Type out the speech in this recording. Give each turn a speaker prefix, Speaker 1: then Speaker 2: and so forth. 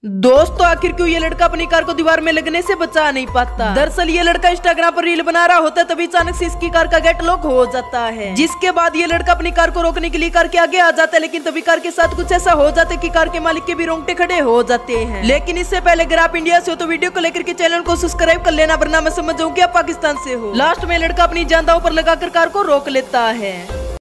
Speaker 1: दोस्तों आखिर क्यों ये लड़का अपनी कार को दीवार में लगने से बचा नहीं पाता। दरअसल ये लड़का इंस्टाग्राम पर रील बना रहा होता है, तभी अचानक से इसकी कार का गेट लॉक हो जाता है। जिसके बाद ये लड़का अपनी कार को रोकने के लिए कार के आगे आ जाता है, लेकिन तभी कार के साथ कुछ ऐसा हो जाता है कि कार के मालिक के भी रोंगटे खड़े हो जाते हैं। लेकिन इससे पहले अगर आप इंडिया से हो तो वीडियो को लेकर के चैनल को सब्सक्राइब कर लेना, वरना मैं समझ जाऊँ कि आप पाकिस्तान से हो। लास्ट में लड़का अपनी जान दांव पर लगाकर कार को रोक लेता है।